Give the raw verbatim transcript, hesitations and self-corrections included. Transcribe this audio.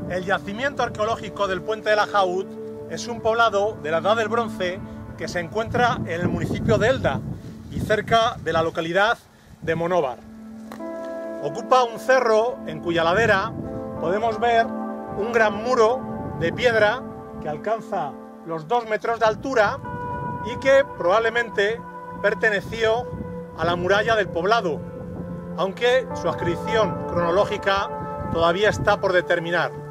El yacimiento arqueológico del Puente de la Jaúd es un poblado de la Edad del Bronce que se encuentra en el municipio de Elda y cerca de la localidad de Monóvar. Ocupa un cerro en cuya ladera podemos ver un gran muro de piedra que alcanza los dos metros de altura y que probablemente perteneció a la muralla del poblado, aunque su adscripción cronológica todavía está por determinar.